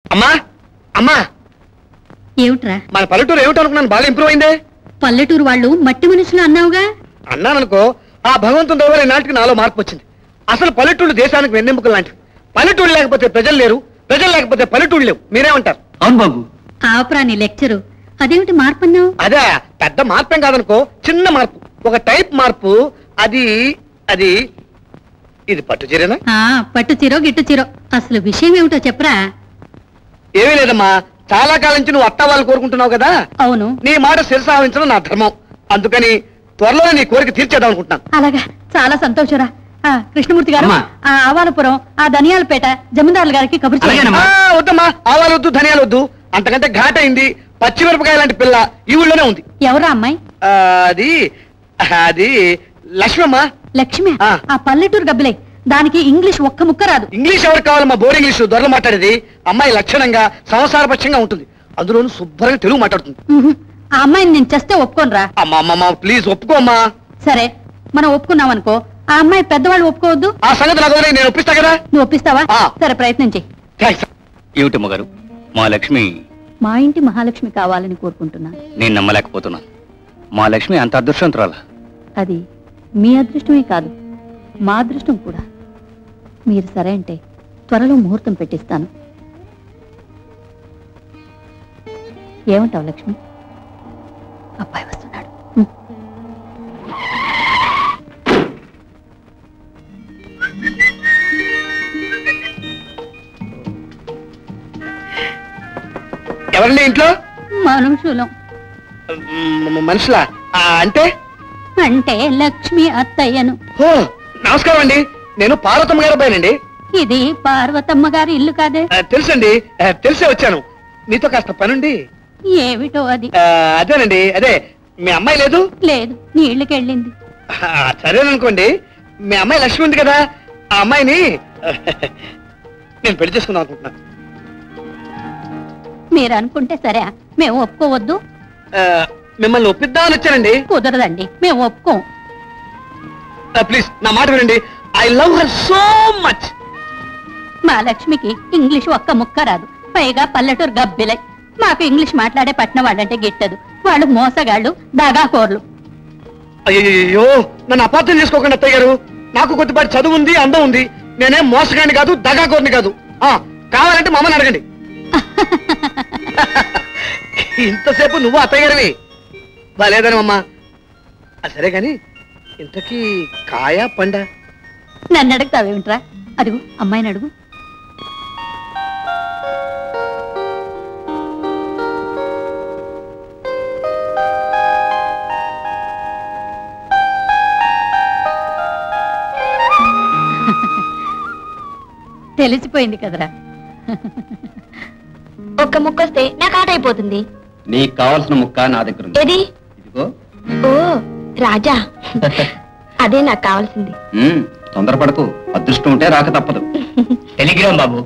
అమ్మా అమ్మా ఏమిట్రా? మన పల్లెటూరు ఏమిటనుకున్నాను, బాగా ఇంప్రూవ్ అయిందే. పల్లెటూరు వాళ్ళు మట్టి మనుషులు అన్నావుగా. అన్నాననుకో, ఆ భగవంతుని దయ వల్ల నాటికి నాలో మార్పు వచ్చింది. అసలు పల్లెటూళ్ళు దేశానికి వెన్నెముకలు లాంటివి. పల్లెటూళ్ళు లేకపోతే ప్రజలు లేరు, ప్రజలు లేకపోతే పల్లెటూళ్ళు లేవు. మీరేమంటారు? అవును బాబు. ఆపరా నీ లెక్చరు. అదేమిటి మార్పు అన్నావు? అదే పెద్ద మార్పేం కాదనుకో, చిన్న మార్పు, ఒక టైప్ మార్పు. అది అది ఇది పట్టు చీరేనా? పట్టు చీరో గిట్టు చీరో. అసలు విషయం ఏమిటో చెప్పరా? ఏమీ లేదమ్మా, చాలా కాలం నుంచి నువ్వు అత్త వాళ్ళు కోరుకుంటున్నావు కదా. అవును, నీ మాట శిరసావహించడం నా ధర్మం. అందుకని త్వరలో నీ కోరిక తీర్చేద్దాం అనుకుంటున్నాను. అలాగా, చాలా సంతోషరా. కృష్ణమూర్తి గారు, ఆ ఆవాలపురం, ఆ ధనియాలపేట జమీందారుల గారికి కబురు చేయండి. వద్దమ్మా, ఆవాలు వద్దు, ధనియాలు వద్దు. అంతకంటే ఘాట్ అయింది పచ్చిమిరపకాయ లాంటి పిల్ల ఈ ఊళ్ళోనే ఉంది. ఎవరా అమ్మాయి? అది అది లక్ష్మమ్మ. లక్ష్మి? ఆ పల్లెటూరు గబ్బిలే, దానికి ఇంగ్లీష్ ఒక్క ముక్క రాదు. ఇంగ్లీష్ ఎవరికి కావాలమ్మా? బోర్డు ఇంగ్లీష్ దొరలు మాట్లాడేది. అమ్మాయి లక్షణంగా సంసారపక్షంగా ఉంటుంది, అందులోనూ శుభ్రంగా తెలుగు మాట్లాడుతుంది. ఆ అమ్మాయిని నేను చేస్తే ఒప్పుకోనరా? అమ్మా ప్లీజ్ ఒప్పుకోమ్మా. సరే, మనం ఒప్పుకున్నాం అనుకో, ఆ అమ్మాయి పెద్దవాళ్ళు ఒప్పుకోవద్దు. ఆ సంగతి నాకు నేను ఒప్పిస్తా కదా. నువ్వు ఒప్పిస్తావా? సరే, ప్రయత్నం చెయ్యి. ఏమిటమ్మ గారు, మా లక్ష్మి మా ఇంటి మహాలక్ష్మి కావాలని కోరుకుంటున్నా. నేను నమ్మలేకపోతున్నాను. మా లక్ష్మి అంత అదృష్టవంతురాలా? అది మీ అదృష్టమే కాదు, మా అదృష్టం కూడా. మీరు సరే అంటే త్వరలో ముహూర్తం పెట్టిస్తాను. ఏమంటావు లక్ష్మి? అబ్బాయి వస్తున్నాడు. ఎవరండి ఇంట్లో? మనుషులం. మనుషులా? అంటే అంటే లక్ష్మి అత్తయ్యను. నమస్కారం అండి, నేను పార్వతమ్మ గారి అబ్బాయినండి. ఇది పార్వతమ్మ గారి ఇల్లు కాదే? తెలుసండి, తెలిసే వచ్చాను. మీతో కాస్త పనుండి. ఏమిటో అది? అదేనండి, అదే మీ అమ్మాయి లేదు? లేదు, నీళ్ళకెళ్ళింది. సరేననుకోండి, మీ అమ్మాయి లక్ష్మి ఉంది కదా, ఆ అమ్మాయిని నేను పెళ్లి చేసుకుందాం అనుకుంటున్నాను. మీరు అనుకుంటే సరే, మేము ఒప్పుకోవద్దు. మిమ్మల్ని ఒప్పిద్దామని వచ్చానండి. కుదరదండి, మేము ఒప్పుకోం. ప్లీజ్ నా మాట వినండి. I love her so much. మా లక్ష్మికి ఇంగ్లీష్ ఒక్క ముక్క రాదు, పైగా పల్లెటూరు గబ్బిలై. మాకు ఇంగ్లీష్ మాట్లాడే పట్నం వాళ్ళంటే గిట్టదు. వాళ్ళు మోసగాళ్ళు, దగాకోర్లు. అయ్యో, నన్ను అపార్థం చేసుకోకండి అత్తయ్య గారు. నాకు కొద్దిపాటి చదువు ఉంది, అందం ఉంది. నేనేం మోసగాడిని కాదు, దగాకోర్ని కాదు. కావాలంటే మా అమ్మని అడగండి. ఇంతసేపు నువ్వు అత్తయ్య గారివి బాలేదని అమ్మా. సరే గాని ఇంతకీ కాయ పండ? నన్ను అడుగుతావేమిట్రా? అడుగు, అమ్మాయిని అడుగు. తెలిసిపోయింది కదరా. ఒక్క ముక్క వస్తే నాకు ఆట అయిపోతుంది. నీకు కావాల్సిన ముక్క నా దగ్గర ఉంది. ఏది? ఇదిగో. ఓ రాజా, అదే నాకు కావాల్సింది. తొందరపడకు, అదృష్టం ఉంటే రాక తప్పదు. టెలిగ్రామ్ బాబు.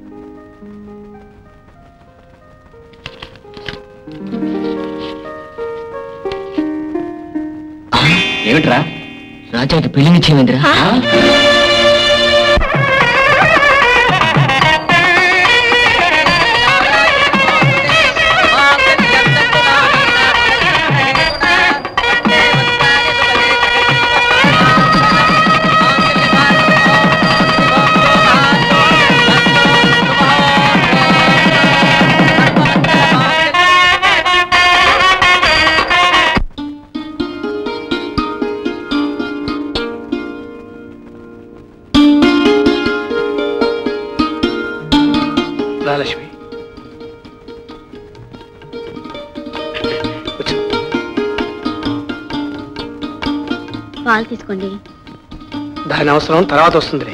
ఏమిట్రా? రాజాకి పెళ్లి నిశ్చయమైందిరా. లక్ష్మి పాలు తీసుకోండి. దాని అవసరం తర్వాత వస్తుంది.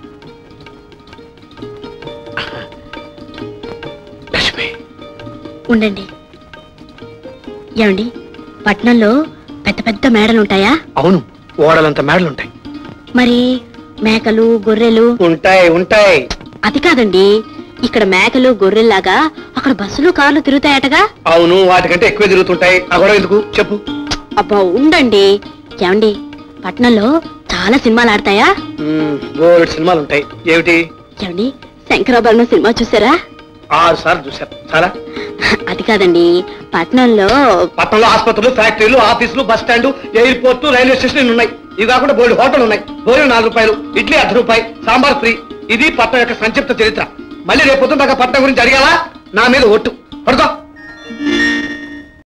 లక్ష్మి ఉండండి. ఏమండి, పట్నంలో పెద్ద పెద్ద మేడలుంటాయా? అవును, ఓడలంత మేడలుంటాయి. మరి మేకలు, గొర్రెలు? ఉంటాయి ఉంటాయి. అది కాదండి, ఇక్కడ మేకలు గొర్రెల్లాగా అక్కడ బస్సులు, కార్లు తిరుగుతాయటగా? అవును, వాటికంటే ఎక్కువ తిరుగుతుంటాయి. ఆ గొడవ ఎందుకు చెప్పు. అబ్బా ఉండండి. ఏమండి, పట్నంలో చాలా సినిమాలు ఆడతాయా? బోల్డ్ సినిమాలు ఉంటాయి. ఏమిటి? ఏమండి, శంకరాభరణం సినిమా చూసారా? 6 సార్లు చూశారు. చాలా అది కాదండి, పట్నంలో ఆసుపత్రులు, ఫ్యాక్టరీలు, ఆఫీసులు, bus stand, airport, railway station ఉన్నాయి. ఇవి కాకుండా బోల్డ్ హోటల్ ఉన్నాయి. భోజనం 4 రూపాయలు, ఇడ్లీ ₹1, సాంబార్ ఫ్రీ. ఇది పట్నం యొక్క సంక్షిప్త చరిత్ర. మళ్ళీ రేపు పొద్దున దాకా పట్నం గురించి అడిగావా నా మీద ఒట్టు పడుకో.